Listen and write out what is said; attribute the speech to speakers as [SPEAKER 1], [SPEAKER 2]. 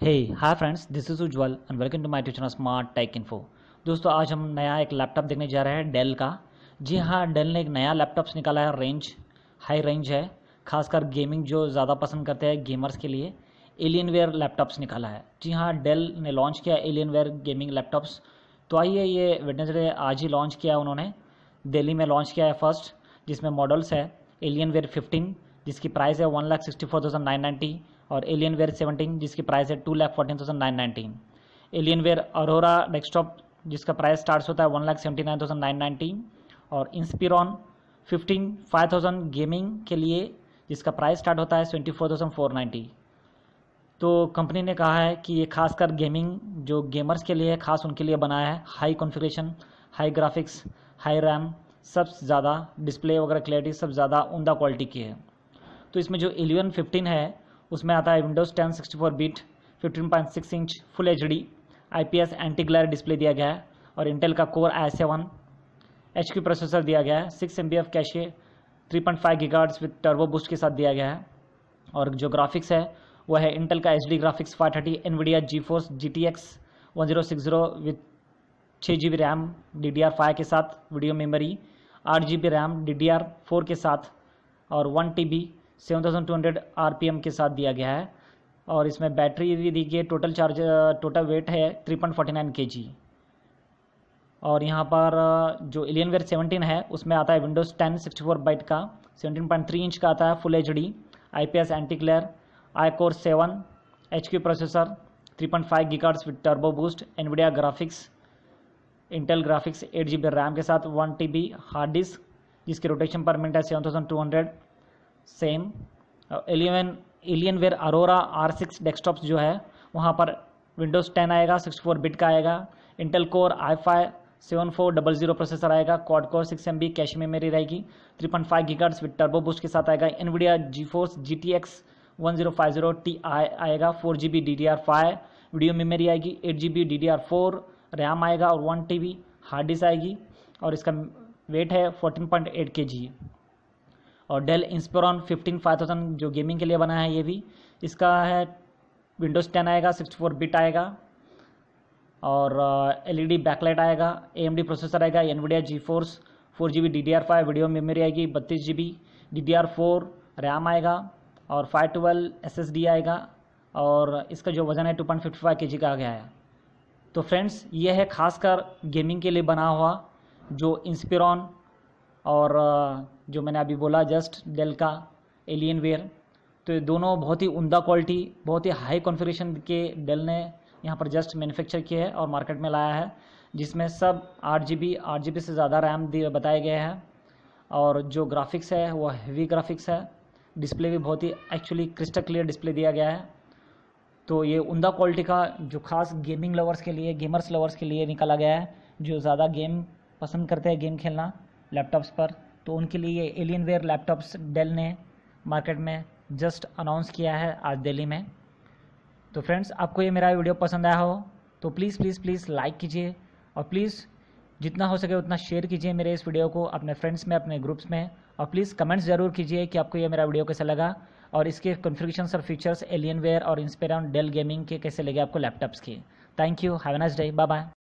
[SPEAKER 1] Hey hi friends, this is Ujjwal and welcome to my tuition smart tech info. दोस्तों, आज हम नया एक लैपटॉप देखने जा रहे हैं डेल का। जी हाँ, डेल ने एक नया लैपटॉप्स निकाला है। हाई रेंज है, खासकर गेमिंग जो ज़्यादा पसंद करते हैं गेमर्स के लिए एलियनवेयर लैपटॉप्स निकाला है। जी हाँ, डेल ने लॉन्च किया एलियनवेयर गेमिंग लैपटॉप्स। तो आइए, ये वेडनेसडे आज ही लॉन्च किया उन्होंने, दिल्ली में लॉन्च किया है फर्स्ट, जिसमें मॉडल्स है एलियनवेयर 15 जिसकी प्राइस है 1,64,990 और एलियनवेयर 17 जिसकी प्राइस है 2,14,990। एलियनवेयर अरोरा डेस्कटॉप जिसका प्राइस स्टार्ट होता है 1,79,990 और इंस्पिरॉन 15 5,000 गेमिंग के लिए जिसका प्राइस स्टार्ट होता है 24,490। तो कंपनी ने कहा है कि ये खासकर गेमिंग जो गेमर्स के लिए है, खास उनके लिए बनाया है। High configuration, high graphics, high RAM, सब ज़्यादा डिस्प्ले वगैरह क्लैरिटी सब ज़्यादा उम्दा क्वालिटी की है। तो इसमें जो 1115 है उसमें आता है Windows 10 64 bit 15.6 inch full HD IPS anti glare display दिया गया है और इंटेल का कोर i7 HQ प्रोसेसर दिया गया है। 6 MB cache 3.5 GHz with turbo boost के साथ दिया गया है। और जो ग्राफिक्स है वह है इंटेल का HD graphics 530 NVIDIA GeForce GTX 1060 with 6 GB RAM DDR5 के साथ, video memory 8 GB RAM DDR4 के साथ और 1 TB 7200 RPM के साथ दिया गया है। और इसमें बैटरी भी दी गई। टोटल वेट है 3.49 kg। और यहाँ पर जो एलियनवेयर 17 है उसमें आता है विंडोज़ 10 64 बाइट का 17.3 इंच का आता है full HD IPS anti glare iCore 7 HQ processor 3.5 GHz with turbo boost NVIDIA graphics Intel graphics 8 GB RAM के साथ 1 TB हार्ड डिस्क जिसकी रोटेशन पर मिनट है 7200। Same Alienware Arora R6 desktops जो है वहाँ पर विंडोज़ 10 आएगा, 64 बिट का आएगा, इंटेल कोर i5 7400 प्रोसेसर आएगा, quad core 6 MB cache memory रहेगी, 3.5 GHz विद टर्बो बूस्ट के साथ आएगा, NVIDIA GeForce GTX 1050 Ti आएगा, 4 GB DDR5 वीडियो मेमोरी आएगी, 8 GB DDR4 रैम आएगा और 1 TB हार्ड डिस्क आएगी और इसका वेट है 14.8 kg। और डेल इंस्पिरॉन 15 5000 जो गेमिंग के लिए बना है, ये भी इसका है विंडोज़ 10 आएगा, 64 बिट आएगा और LED बैकलाइट आएगा, AMD प्रोसेसर आएगा, NVIDIA GeForce 4 GB DDR5 video memory आएगी, 32 GB DDR4 रैम आएगा और 512 SSD आएगा और इसका जो वज़न है 2.55 kg का आ गया है। तो फ्रेंड्स, ये है खासकर गेमिंग के लिए बना हुआ जो इंस्पिरॉन और जो मैंने अभी बोला जस्ट डेल का एलियनवेयर। तो ये दोनों बहुत ही उम्दा क्वालिटी, बहुत ही हाई कॉन्फ़िगरेशन के डेल ने यहाँ पर जस्ट मैन्युफैक्चर किए है और मार्केट में लाया है, जिसमें सब 8 GB से ज़्यादा रैम बताए गए हैं और जो ग्राफिक्स है वो हेवी ग्राफिक्स है। डिस्प्ले भी बहुत ही एक्चुअली क्रिस्टल क्लियर डिस्प्ले दिया गया है। तो ये उम्दा क्वालिटी का जो खास गेमिंग लवर्स के लिए, गेमर्स लवर्स के लिए निकाला गया है, जो ज़्यादा गेम पसंद करते हैं, गेम खेलना लैपटॉप्स पर, तो उनके लिए ये एलियनवेयर लैपटॉप्स डेल ने मार्केट में जस्ट अनाउंस किया है आज दिल्ली में। तो फ्रेंड्स, आपको ये मेरा वीडियो पसंद आया हो तो प्लीज़ प्लीज़ प्लीज़ लाइक कीजिए और प्लीज़ जितना हो सके उतना शेयर कीजिए मेरे इस वीडियो को अपने फ्रेंड्स में, अपने ग्रुप्स में, और प्लीज़ कमेंट्स ज़रूर कीजिए कि आपको ये मेरा वीडियो कैसा लगा और इसके कॉन्फ़िगरेशंस और फीचर्स एलियनवेयर और इंस्पिरॉन डेल गेमिंग के कैसे लगे आपको लैपटॉप्स के। Thank you, have a nice day, bye bye.